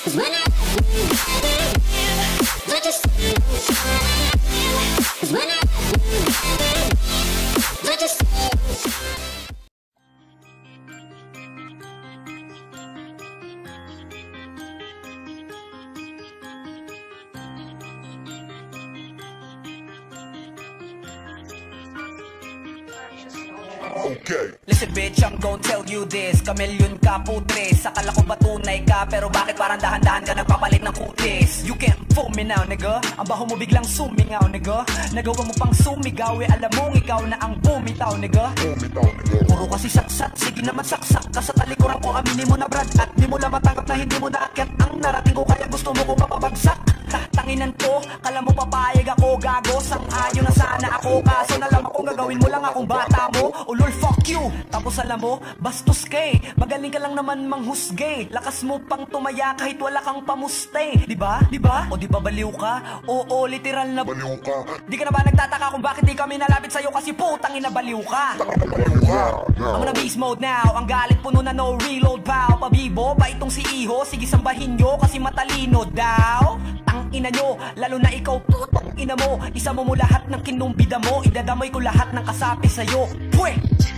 Okay. Listen bitch, I'm gon' tell you this. Kamilyon ka putres, akala ko ba tunay ka, pero bakit parang dahan-dahan ka nagpapalit ng kutis? You can't fool me now nigga, ang baho mo biglang sumingaw nigga. Nagawa mo pang sumigaw, alam mong ikaw na ang bumitaw nigga. Puro kasi saksat, sige naman saksak ka sa talikuran ko, aminin mo na brad. At di mo lang matanggap na hindi mo naakyat ang narating ko, kaya gusto mo ko mapabagsak. Tanginan ko, kala mo papayag ako, gago. Sang-ayon na sana ako, kaso nalaman kong gagawin mo lang akong bata mo. Ulol, fuck you. Tapos alam mo, bastos kay, magaling ka lang naman manghusgay. Lakas mo pang tumaya kahit wala kang pamuste. Diba? Diba? O diba baliw ka? Oo, literal na Baliw ka. Di ka na ba nagtataka kung bakit di kami nalapit sa'yo, kasi putang ina baliw ka. I'm on a beast mode now, ang galit puno na no reload pow. Pabibo ba itong si Iho? Sige sambahin nyo kasi matalino daw. Tang ina nyo, lalo na ikaw putang ina mo. Isa mo lahat ng kinumbida mo, idadamay ko lahat ng kasapi sa'yo. Pwe!